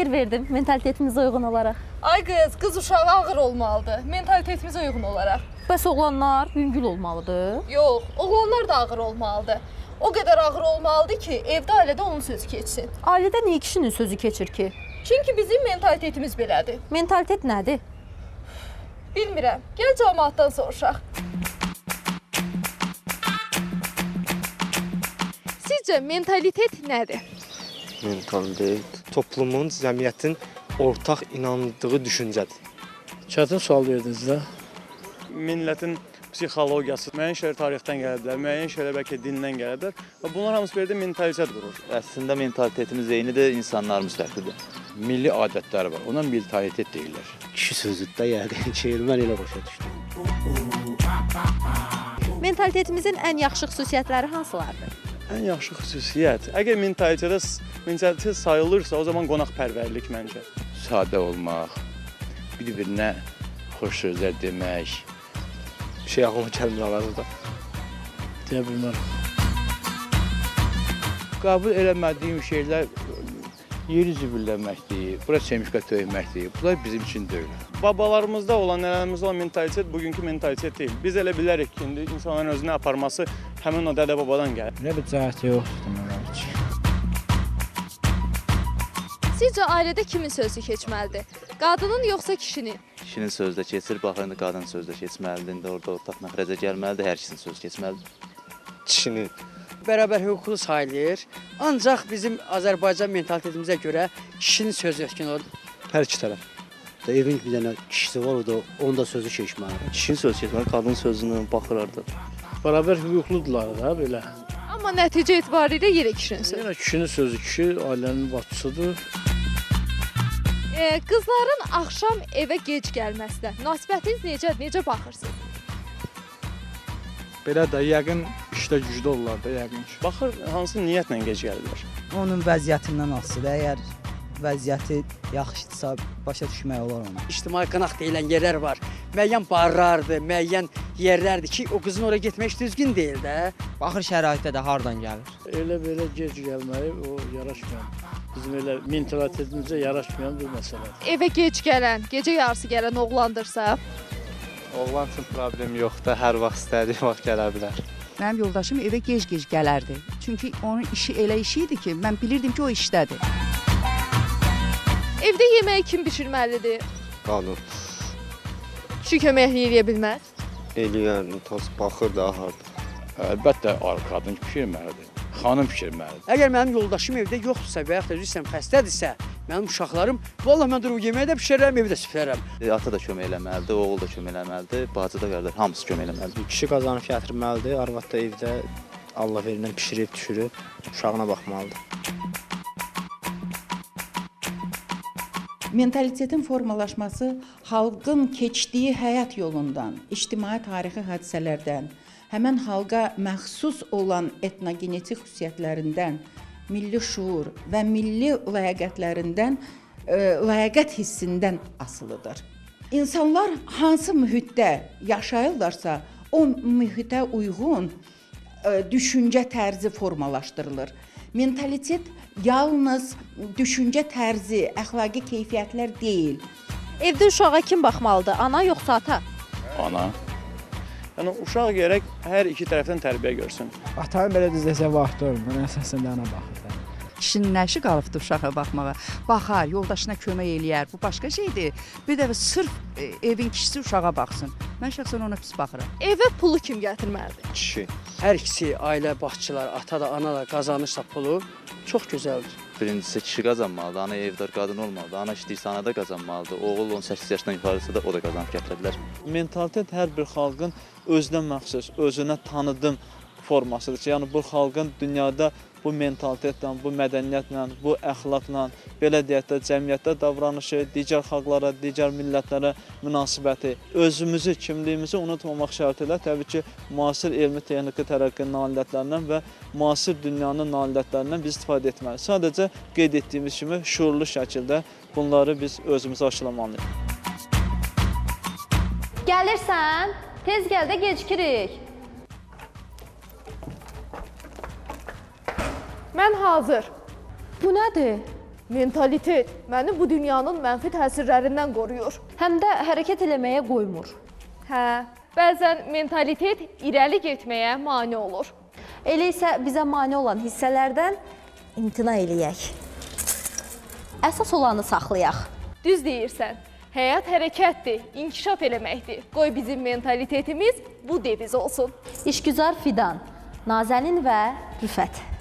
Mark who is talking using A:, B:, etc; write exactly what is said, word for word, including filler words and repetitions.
A: fikir verdim mentalitetimizə uyğun olaraq.
B: Ay qız, qız uşağı ağır olmalıdır, mentalitetimizə uyğun olaraq.
A: Bəs oğlanlar yüngül olmalıdır?
B: Yox, oğlanlar da ağır olmalıdır. O qədər ağır olmalıdır ki, evdə, ailədə onun sözü keçsin.
A: Ailədə niyə kişinin sözü keçir ki?
B: Çünki bizim mentalitetimiz belədir.
A: Mentalitet nədir?
B: Bilmirəm, gəl cəmaatdan soruşaq. Sizcə mentalitet nədir?
C: Mentalitet toplumun, cəmiyyətin ortaq inandığı düşüncədir.
D: Çətin sual verdiniz də.
E: Millətin psixologiyası, müəyyən şeylər tarixdən gələ bilər, müəyyən şeylər bəlkə dindən gələ bilər. Bunlar hamısı belə də mentalitet qurur.
F: Əslində mentalitetimiz eynidir, insanlarımız fərqlidir.
G: Milli adətlər var, ona mentalitet deyirlər.
C: Kişi sözüddə yəqin ki, mən elə başa düşdüm.
A: Mentalitetimizin ən yaxşı xüsusiyyətləri hansılardır?
E: Ən yaxşı xüsusiyyət. Əgər mentalitet mentalitet sayılırsa, o zaman qonaqpərvərlik məncə.
G: Sadə olmaq, bir-birinə xoş sözlər demək.
C: Bir şey ağlıma gəlmir arada.
D: Deyə bilmərəm.
G: Qəbul eləmədiyim şeylər yeri zibilləməkdir, bura çemişqə töyməkdir. Bunlar bizim üçün deyil.
E: Babalarımızda olan, nələrimizdə olan mentalitet bugünkü mentalitet deyil. Biz elə bilərik ki, indi insanların özünə aparması həmin o dədə-babadan gəlir.
D: Nə bir cəhət yoxdur demək ki.
B: Sizcə ailədə kimin sözü keçməlidir? Qadının yoxsa kişinin?
F: Kişinin sözdə keçir, baxın, qadın sözdə keçməlidir. İndi orada ortaq məxrəcə gəlməlidir, hər ikisinin sözü keçməlidir.
C: Kişinin.
H: Bərabər hüquqlu sayılır. Ancaq bizim Azərbaycan mentalitetimizə görə kişinin sözü ötkün olur.
C: Hər iki tərəf. Evin bir dənə kişisi var, o da onun da sözü keçməlidir.
I: Kişinin sözü keçməlidir, qadın sözünü baxırardı.
D: Bərabər hüquqludular da belə.
B: Amma nəticə etibarilə yenə kişinin sözü.
D: Yenə kişinin sözü kişi, ailənin başçısıdır.
B: E, qızların axşam evə gec gəlməsinə münasibətiniz necə, necə baxırsınız?
J: Belə də yəqin işdə güclü olurlar da yəqin ki.
E: Baxır hansı niyyətlə gec gəlirlər.
K: Onun vəziyyətindən asılıdır. Əgər vəziyyəti yaxşıdırsa başa düşmək olar onu.
H: İctimai qınaq deyilən yerlər var. Müəyyən barlardır, müəyyən yerlərdir ki, o qızın oraya getmək düzgün deyil də.
K: Baxır şəraitdə də hardan gəlir.
D: Elə belə gec gəlməyi o yaraşmayan, bizim elə mentalitetimizə yaraşmayan bir məsələdir.
B: Evə gec gələn, gecə yarısı gələn oğlandırsa?
C: Oğlan üçün problem yoxdur, hər vaxt istədiyi vaxt gələ bilər.
L: Mənim yoldaşım evə gec-gec gələrdi. Çünki onun işi elə işi idi ki, mən bilirdim ki, o işdədir.
B: Evdə yeməyi kim bişirməlidir?
C: Qadın.
B: Kişi köməklik eləyə bilməz?
C: Eləyən, tas baxır da harda.
G: Əlbəttə, qadın pişirməlidir, xanım pişirməlidir.
H: Əgər mənim yoldaşım evdə yoxdursa və yaxud da üzrəm xəstədirsə, mənim uşaqlarım, vallahi mən durub yeməyi də pişirərəm, evi də süpürərəm.
F: Ata da kömək eləməlidir, oğul da kömək eləməlidir, bacı da qardaş, hamısı kömək eləməlidir.
C: Kişi qazanıb gətirməlidir, arvad da evdə Allah verindən pişirib, düşürüb, uşağına baxmalıdır.
M: Mentalitetin formalaşması xalqın keçdiyi həyat yolundan, ictimai tarixi hadisələrdən, həmən xalqa məxsus olan etnogenetik xüsusiyyətlərindən, milli şuur və milli ləyaqətlərindən, ləyaqət hissindən asılıdır. İnsanlar hansı mühitdə yaşayırlarsa, o mühitə uyğun düşüncə tərzi formalaşdırılır. Mentalitet yalnız düşüncə tərzi, əxlaqi keyfiyyətlər deyil.
A: Evdə uşağa kim baxmalıdır, ana yoxsa ata?
E: Ana. Yəni, uşaq gərək hər iki tərəfdən tərbiyə görsün.
J: Atanın belə düzdəsə vaxtı olmur, əsasında ana baxır.
L: Kişinin nəşi qalıbdır uşağa baxmağa. Baxar, yoldaşına kömək eləyər, bu başqa şeydir. Bir dəfə sırf evin kişisi uşağa baxsın. Mən şəxsən ona pis baxıram.
B: Evə pulu kim gətirməlidir?
C: Kişi.
H: Hər ikisi ailə başçılar, ata da, ana da qazanırsa pulu çox gözəldir.
F: Birincisi kişi qazanmalıdır, ana evdar qadın olmalıdır, ana işləyirsə ana da qazanmalıdır, oğul on səkkiz yaşdan yuxarısı da o da qazanıb gətirə bilər.
N: Mentalitet hər bir xalqın özünə məxsus, özünə tanıdım formasıdır ki, yəni bu xalqın dünyada bu mentalitetlə, bu mədəniyyətlə, bu əxlaqla, belə deyək də cəmiyyətdə davranışı, digər xalqlara, digər millətlərə münasibəti, özümüzü, kimliyimizi unutmamaq şərti ilə təbii ki, müasir elmi texniki tərəqqi nailiyyətlərindən və müasir dünyanın nailiyyətlərindən biz istifadə etməliyik. Sadəcə qeyd etdiyimiz kimi şuurlu şəkildə bunları biz özümüzə aşılamalıyıq.
A: Gəlirsən, tez gəl də gecikirik.
B: Mən hazır.
A: Bu nədir?
B: Mentalitet məni bu dünyanın mənfi təsirlərindən qoruyur.
A: Həm də hərəkət eləməyə qoymur.
B: Hə, bəzən mentalitet irəli getməyə mane olur.
A: Elə isə bizə mane olan hissələrdən imtina eləyək. Əsas olanı saxlayaq.
B: Düz deyirsən. Həyat hərəkətdir, inkişaf eləməkdir. Qoy bizim mentalitetimiz bu deviz olsun.
A: İşgüzar Fidan, Nazənin və Rüfət.